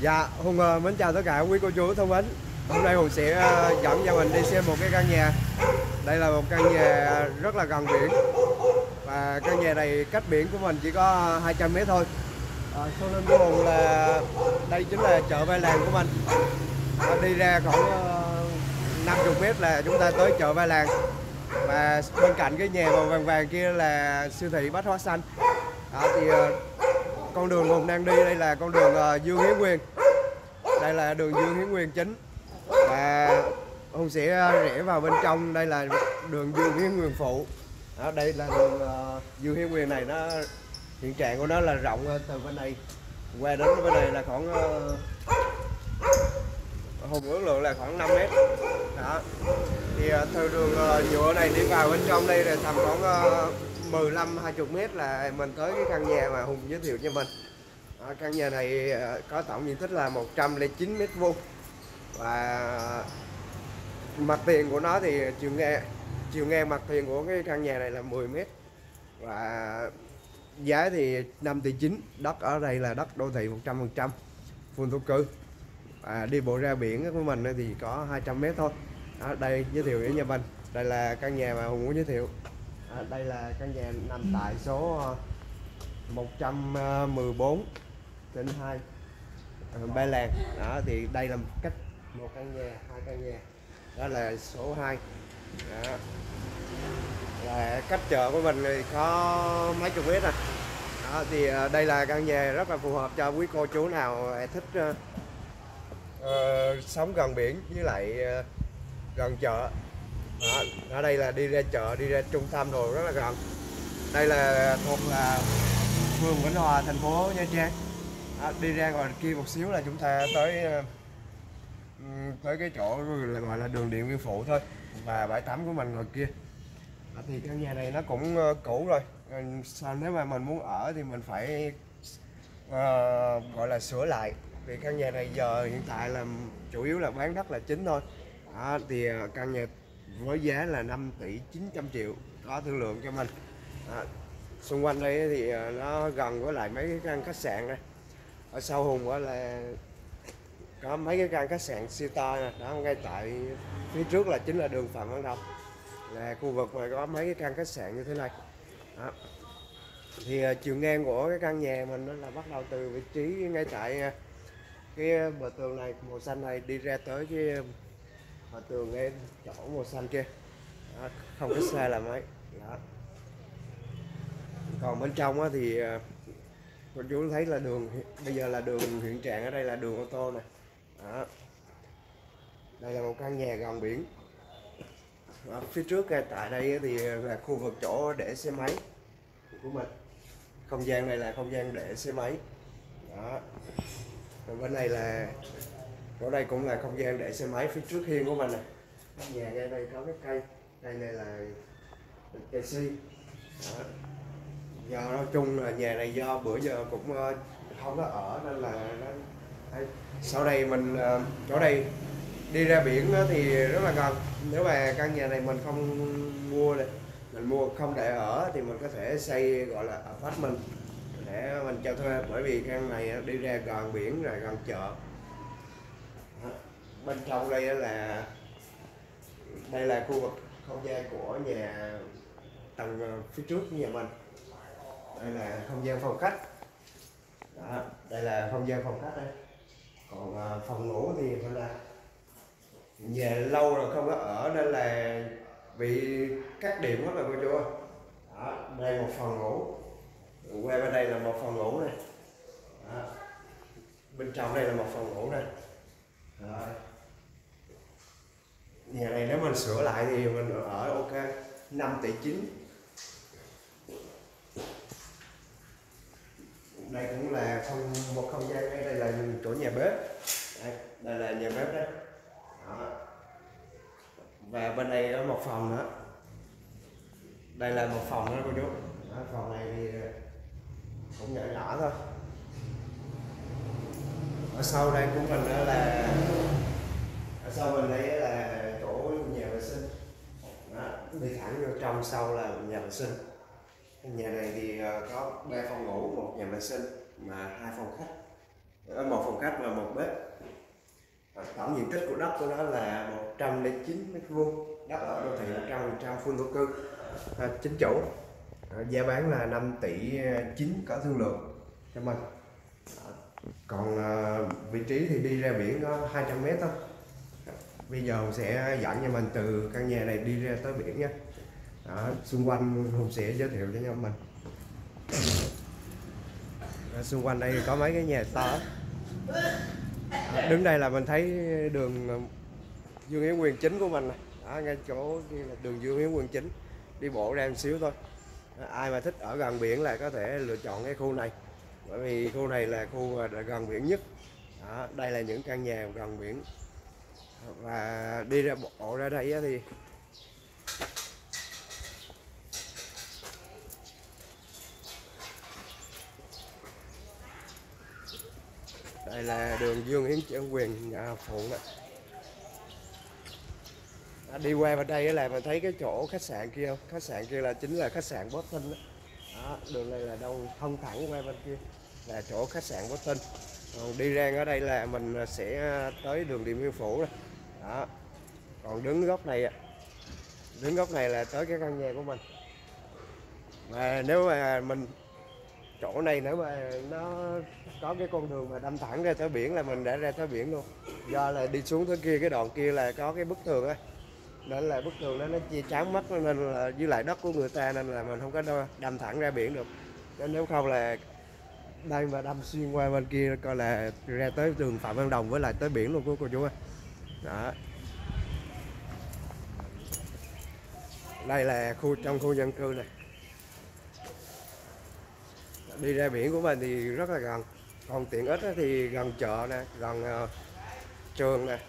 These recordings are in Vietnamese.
Dạ, Hùng mến chào tất cả quý cô chú thân mến. Hôm nay Hùng sẽ dẫn gia đình đi xem một cái căn nhà. Đây là một căn nhà rất là gần biển. Và căn nhà này cách biển của mình chỉ có 200 m thôi. Số lên của Hùng là đây chính là chợ Vai Làng của mình. Đi ra khoảng 50 m là chúng ta tới chợ Vai Làng. Và bên cạnh cái nhà màu vàng vàng kia là siêu thị Bách Hóa Xanh. Con đường Hùng đang đi đây là con đường Dương Hiến Nguyên. Đây là đường Dương Hiến Nguyên chính. Và Hùng sẽ rẽ vào bên trong. Đây là đường Dương Hiến Nguyên phụ. Đây là đường Dương Hiến Nguyên này, nó hiện trạng của nó là rộng từ bên này qua đến bên này là khoảng Hùng ước lượng là khoảng 5 m. Đó. Thì từ đường nhựa này đi vào bên trong đây là tầm khoảng 15-20 m là mình tới cái căn nhà mà Hùng giới thiệu cho mình. Căn nhà này có tổng diện tích là 109 m². Và mặt tiền của nó thì chiều ngang mặt tiền của cái căn nhà này là 10 m. Và giá thì 5,9 tỷ. Đất ở đây là đất đô thị 100%, full thổ cư. Và đi bộ ra biển của mình thì có 200 m thôi. Đây giới thiệu với nhà mình. Đây là căn nhà mà Hùng muốn giới thiệu. Đây là căn nhà nằm tại số 114/2 Ba Làng. Đó thì đây là một căn nhà, hai căn nhà. Đó là số 2. Đó. Và cách chợ của mình thì có mấy chục mét à. Đó thì đây là căn nhà rất là phù hợp cho quý cô chú nào thích sống gần biển với lại gần chợ. Đó, ở đây là đi ra chợ, đi ra trung tâm rồi rất là gần. Đây là thuộc là phường Vĩnh Hòa, thành phố Nha Trang. Đó, đi ra ngoài kia một xíu là chúng ta tới cái chỗ gọi là đường Điện Biên Phủ thôi, và bãi tắm của mình ngoài kia. Đó, thì căn nhà này nó cũng cũ rồi. Nếu mà mình muốn ở thì mình phải gọi là sửa lại. Vì căn nhà này giờ hiện tại là chủ yếu là bán đất là chính thôi. Đó, thì căn nhà với giá là 5,9 tỷ, có thương lượng cho mình. Xung quanh đây thì nó gần với lại mấy cái căn khách sạn đây. Ở sau Hùng đó là có mấy cái căn khách sạn siêu to nè. Đó, ngay tại phía trước là chính là đường Phạm Văn Đồng, là khu vực mà có mấy cái căn khách sạn như thế này. Đó. Thì chiều ngang của cái căn nhà mình đó là bắt đầu từ vị trí ngay tại cái bờ tường này màu xanh này, đi ra tới cái bờ tường ngay chỗ màu xanh kia. Đó, không có xa là mấy. Đó. Còn bên trong thì cô chú thấy là đường bây giờ là đường hiện trạng ở đây là đường ô tô này. Đó. Đây là một căn nhà gần biển. Đó, phía trước tại đây thì là khu vực chỗ để xe máy của mình. Không gian này là không gian để xe máy. Đó. Còn bên này là chỗ đây cũng là không gian để xe máy phía trước hiên của mình này. Nhà ngay đây có cái cây này là cây si. Đó. Do nói chung là nhà này do bữa giờ cũng không có ở nên là đây. Sau đây mình chỗ đây đi ra biển thì rất là gần. Nếu mà căn nhà này mình không mua này, mình mua không để ở thì mình có thể xây gọi là apartment để mình cho thuê, bởi vì căn này đi ra gần biển rồi gần chợ. Bên trong đây là khu vực không gian của nhà tầng phía trước của nhà mình. Đây là không gian phòng khách. Đó, đây là không gian phòng khách đây. Còn phòng ngủ thì mình là nhà lâu rồi không có ở nên là bị cắt điện mất rồi cô chú. Đó, đây một phòng ngủ. Qua bên đây là một phòng ngủ này. Đó. Bên trong đây là một phòng ngủ này. Đó. Nhà này nếu mình sửa lại thì mình ở ok 5,9 tỷ. Đây cũng là một không gian. Đây là chỗ nhà bếp. Đây là nhà bếp đấy. Đó. Và bên đây có một phòng nữa. Đây là một phòng đó cô chú. Đó, phòng này thì cũng nhỏ nhỏ thôi. Ở sau đây của mình đó là sau mình đây là chỗ nhà vệ sinh. Đó, đi thẳng vô trong sau là nhà vệ sinh. Nhà này thì có 3 phòng ngủ, 1 nhà vệ sinh mà 2 phòng khách. một phòng khách và một bếp. Tổng diện tích của đất của nó là 109 m², đất ở đô thị 100% full thổ cư, chính chủ. Giá bán là 5 tỷ 9 có thương lượng cho mình. Còn vị trí thì đi ra biển có 200 m thôi. Bây giờ Hùng sẽ dẫn cho mình từ căn nhà này đi ra tới biển nha. Xung quanh Hùng sẽ giới thiệu cho nhau mình. Xung quanh đây có mấy cái nhà to. Đứng đây là mình thấy đường Dương Hiến Quyền chính của mình này. Ngay chỗ kia là đường Dương Hiến Quyền chính, đi bộ ra một xíu thôi. Ai mà thích ở gần biển là có thể lựa chọn cái khu này, bởi vì khu này là khu gần biển nhất. Đây là những căn nhà gần biển. Và đi ra bộ ra đây thì đây là đường Dương Hiến Quyền nhà Phụng đó. Đi qua bên đây là mình thấy cái chỗ khách sạn kia không? Khách sạn kia là chính là khách sạn Boston đó. Đường này là đâu thông thẳng qua bên kia là chỗ khách sạn Boston. Còn đi ra ở đây là mình sẽ tới đường Điện Biên Phủ rồi. Còn đứng góc này là tới cái căn nhà của mình. Và nếu mà mình chỗ này nếu mà nó có cái con đường mà đâm thẳng ra tới biển là mình đã ra tới biển luôn. Do là đi xuống tới kia, cái đoạn kia là có cái bức tường á, nên là bức tường đó nó chia chắn mắt, nên là với lại đất của người ta nên là mình không có đâm thẳng ra biển được. Nên nếu không là đây mà đâm xuyên qua bên kia coi là ra tới đường Phạm Văn Đồng với lại tới biển luôn cô chú ơi. Đó. Đây là trong khu dân cư này. Đi ra biển của mình thì rất là gần. Còn tiện ích thì gần chợ nè, gần trường nè,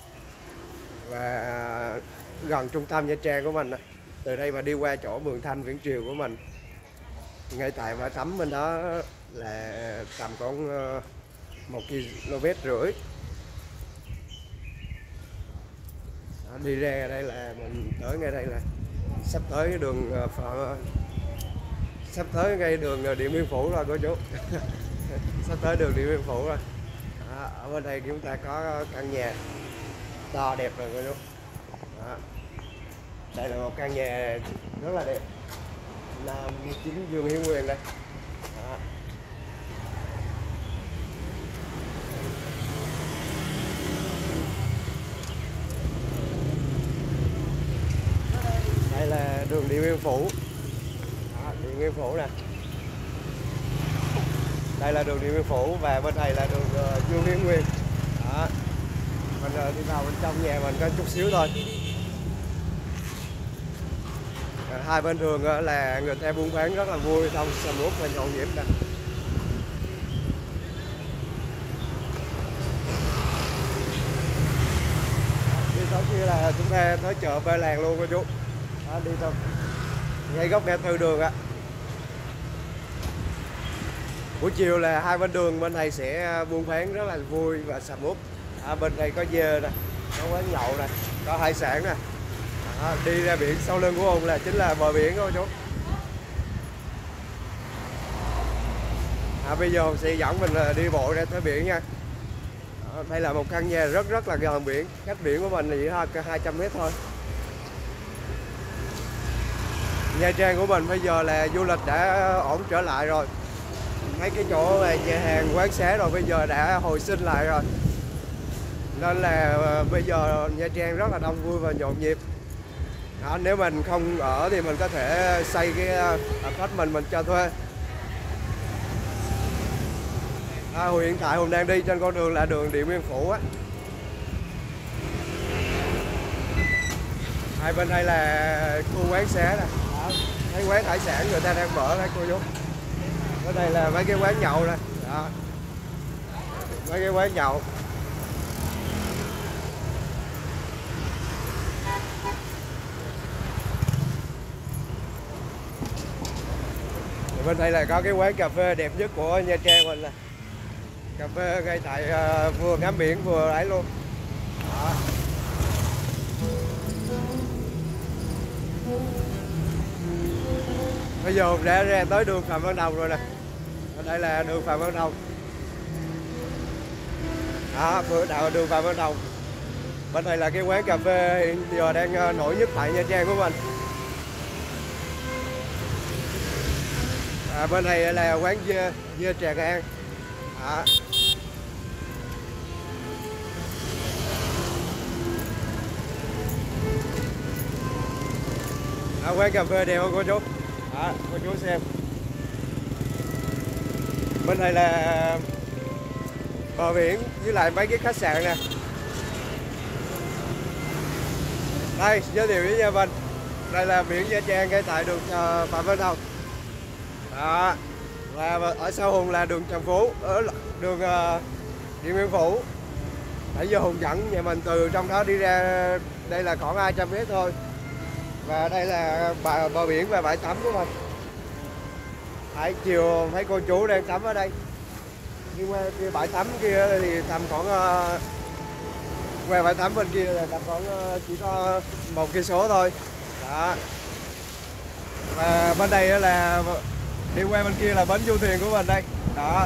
và gần trung tâm Nha Trang của mình nè. Từ đây mà đi qua chỗ Mường Thanh Viễn Triều của mình, ngay tại bãi tắm bên đó là tầm khoảng 1,5 km. Đi ra đây là mình tới ngay đây là sắp tới cái đường sắp tới ngay đường Điện Biên Phủ rồi cô chú. Sắp tới đường Điện Biên Phủ rồi. Ở bên đây chúng ta có căn nhà to đẹp rồi cô chú. Đây là một căn nhà rất là đẹp, Nam chính Dương Hiến Quyền đây. Đây là đường Điện Biên Phủ. Điện Biên Phủ nè. Đây là đường Điện Biên Phủ và bên này là đường Dương Hiến Quyền. Mình đi vào bên trong nhà mình có chút xíu thôi. Hai bên đường là người ta buôn bán rất là vui, đông sầm uất và nhộn nhịp nè. Đi tới kia là chúng ta tới chợ Bê Làng luôn cô chú. Đi thôi. Ngay góc ngã tư đường á. Buổi chiều là hai bên đường bên này sẽ buôn bán rất là vui và sầm uất. Bên đây có dê nè, có quán nhậu nè, có hải sản nè. Đi ra biển sau lưng của Hùng là chính là bờ biển cô chú. Bây giờ Hùng sẽ dẫn mình đi bộ ra tới biển nha. Đây là một căn nhà rất là gần biển, cách biển của mình thì 200 m thôi. Nha Trang của mình bây giờ là du lịch đã ổn trở lại rồi. Mấy cái chỗ là nhà hàng quán xá rồi bây giờ đã hồi sinh lại rồi. Nên là bây giờ Nha Trang rất là đông vui và nhộn nhịp. Nếu mình không ở thì mình có thể xây cái apartment mình cho thuê. Hiện tại Hùng đang đi trên con đường là đường Điện Biên Phủ á. Hai bên đây là khu quán xá nè, mấy quán hải sản người ta đang mở đấy cô chú. Ở đây là mấy cái quán nhậu nè, mấy cái quán nhậu. Bên đây là có cái quán cà phê đẹp nhất của Nha Trang mình nè. Cà phê ngay tại vừa ngắm biển vừa ấy luôn. Bây giờ đã ra tới đường Phạm Văn Đồng rồi nè. Ở đây là đường Phạm Văn Đồng. Đó, đường Phạm Văn Đồng. Bên này là cái quán cà phê hiện giờ đang nổi nhất tại Nha Trang của mình. Bên này là quán dưa Tràng An. Đó. Quán cà phê đẹp không cô chú? Đó, cô chú xem. Bên này là bờ biển với lại mấy cái khách sạn nè. Đây, giới thiệu với Nha Vinh. Đây là biển Nha Trang ngay tại đường Phạm Văn Đồng. Đó. Và ở sau Hùng là đường Trần Phú, ở đường Điện Biên Phủ. Nãy giờ Hùng dẫn nhà mình từ trong đó đi ra đây là khoảng 200 mét thôi. Và đây là bờ biển và bãi tắm của mình. Tại chiều thấy cô chú đang tắm ở đây. Nhưng mà cái bãi tắm kia thì tầm khoảng qua bãi tắm bên kia là tầm khoảng chỉ có 1 cây số thôi. Đó. Và bên đây là đi qua bên kia là bến du thuyền của mình đây. Đó.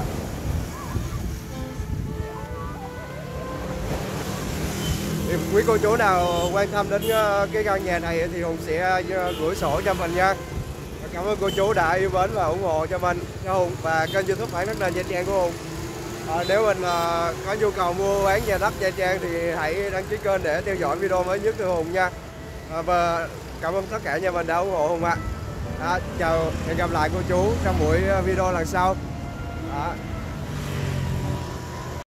Thì quý cô chú nào quan tâm đến cái căn nhà này thì Hùng sẽ gửi sổ cho mình nha. Cảm ơn cô chú đã yêu mến và ủng hộ cho mình, cho Hùng và kênh YouTube Bản Đất Nền Nha Trang của Hùng. Nếu mình có nhu cầu mua bán nhà đất Nha Trang thì hãy đăng ký kênh để theo dõi video mới nhất từ Hùng nha. Và cảm ơn tất cả nhà mình đã ủng hộ Hùng ạ. Chào, hẹn gặp lại cô chú trong buổi video lần sau.